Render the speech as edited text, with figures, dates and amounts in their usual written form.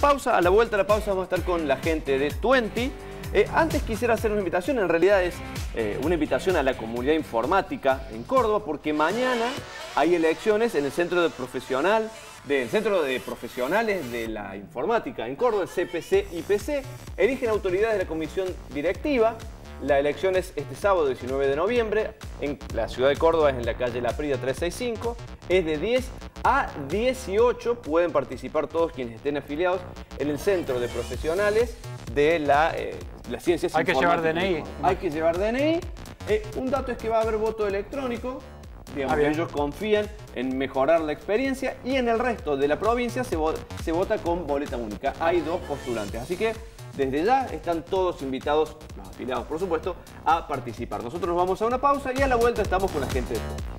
pausa. A la vuelta de la pausa vamos a estar con la gente de Tuenti. Antes quisiera hacer una invitación, en realidad es una invitación a la comunidad informática en Córdoba, porque mañana hay elecciones en el Centro Profesionales de la Informática en Córdoba, el CPC-IPC. Eligen autoridades de la comisión directiva. La elección es este sábado 19 de noviembre en la ciudad de Córdoba, es en la calle La Prida 365. Es de 10 a 18. Pueden participar todos quienes estén afiliados en el Centro de Profesionales de las Ciencias Informáticas. Hay que llevar DNI. Hay que llevar DNI. Un dato es que va a haber voto electrónico. Digamos, ellos confían en mejorar la experiencia, y en el resto de la provincia se vota con boleta única. Hay 2 postulantes, así que desde ya están todos invitados, los afiliados por supuesto, a participar. Nosotros nos vamos a una pausa y a la vuelta estamos con la gente de Tuenti.